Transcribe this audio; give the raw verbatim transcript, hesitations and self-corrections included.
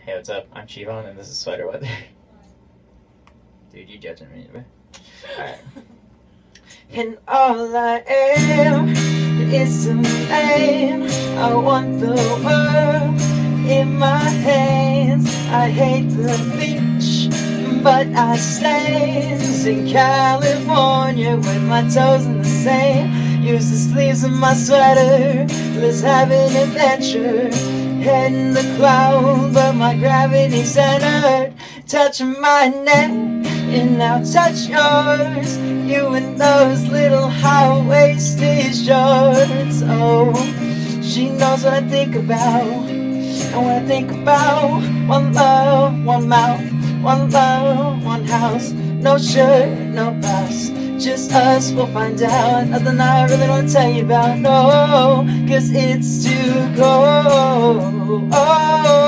Hey, what's up? I'm Chivan, and this is Sweater Weather. Dude, you judging me, right? Alright. And all I am is a man. I want the world in my hands. I hate the beach, but I stand in California with my toes in the sand. Use the sleeves of my sweater. Let's have an adventure. Head in the cloud, but my gravity centered. Touching my neck, and I'll touch yours. You and those little high-waisted shorts. Oh, she knows what I think about. And when I think about one love, one mouth, one love, one house, no shirt, no blouse, just us, we'll find out. Nothing I really want to tell you about, no, cause it's too cold. Oh.